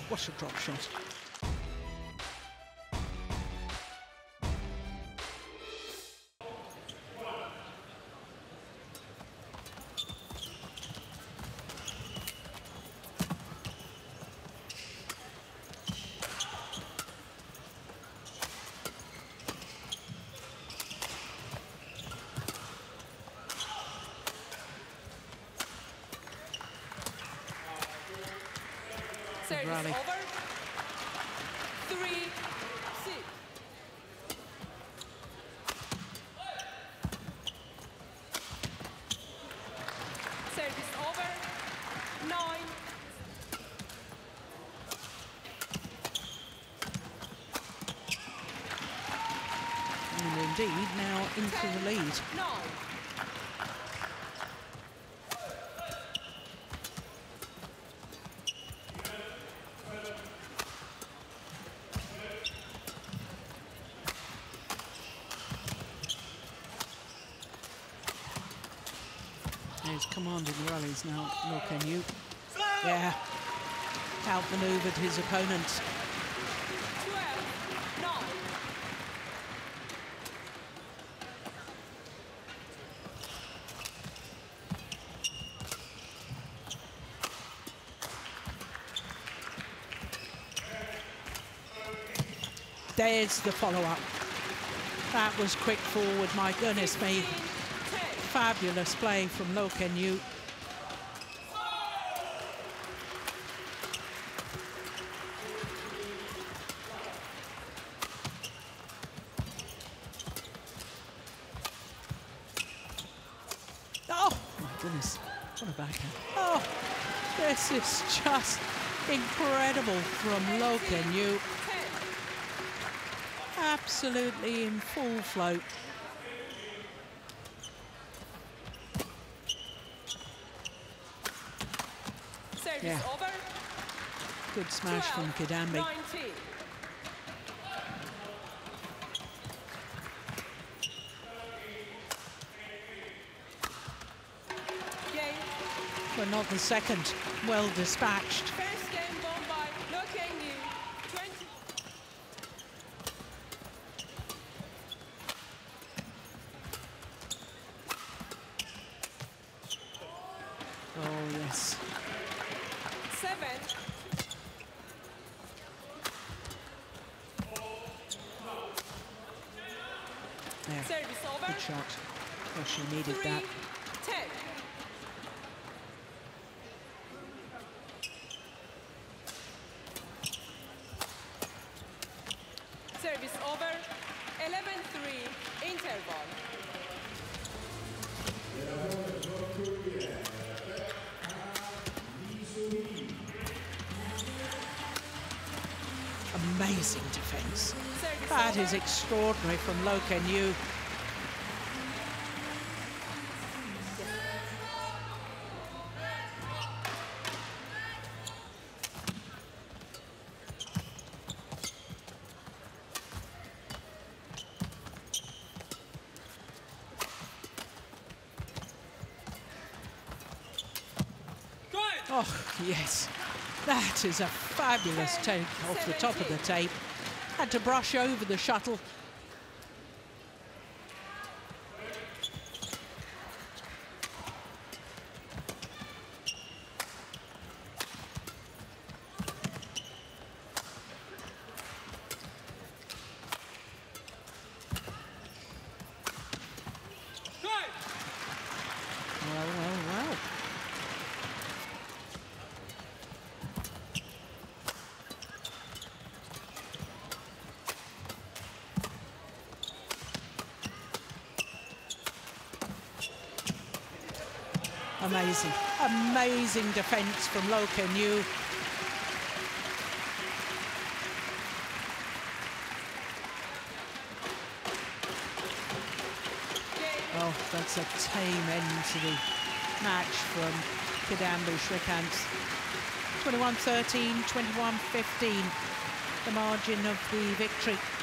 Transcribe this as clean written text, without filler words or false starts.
what a drop shot. Service Rally. over. 3-6. Service over. 9. And indeed, now into the lead. 9. He's commanding the rallies now, Loh Kean Yew. Yeah, outmaneuvered his opponent. 12-9. There's the follow-up. That was quick forward, my goodness me. 10. Fabulous play from Loh Kean Yew. Oh, my goodness. What a backhand. Oh, this is just incredible from Loh Kean Yew. Absolutely in full float. Service Yeah. over. Good smash from Kidambi. 19. Game. But not the second. Well dispatched. First game won by Loh Kean Yew. 20. Oh, yes. 7. Yeah, Service over. good shot. Oh, she needed 3-10. that. Service over. 11-3 interval. Amazing defence. Service That over. is extraordinary from Loh Kean Yew. Oh, yes. That is a fabulous take off the top of the tape. Had to brush over the shuttle. Well, well, well. Amazing, amazing defence from Loh Kean Yew. Oh, that's a tame end to the match from Kidambi Srikanth. 21-13, 21-15, the margin of the victory.